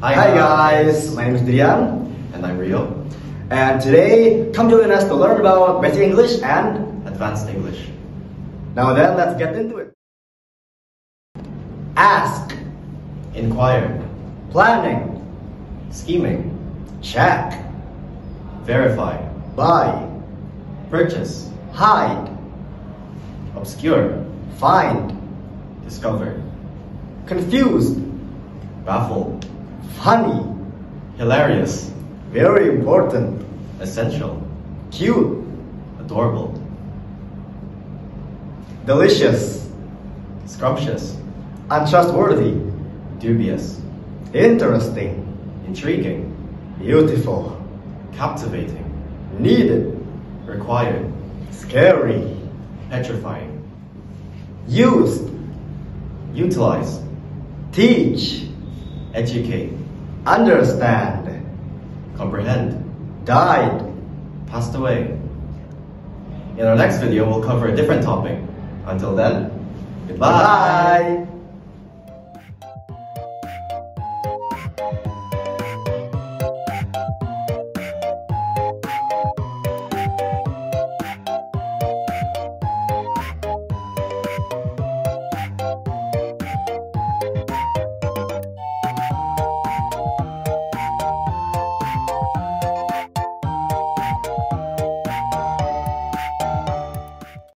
Hi guys, my name is Dian. And I'm Rio. And today, come join us to learn about basic English and Advanced English. now then, let's get into it. Ask, Inquire. planning, Scheming. check, Verify. buy, Purchase. hide, Obscure. find, Discover. confused, Baffle. funny, Hilarious. very important, Essential. cute, Adorable. delicious, Scrumptious. untrustworthy, Dubious. interesting, Intriguing. beautiful, Captivating. needed, Required. scary, Petrifying. used, Utilize. teach, Educate. understand, Comprehend. died. Passed away. In our next video, we'll cover a different topic. Until then, goodbye. Bye.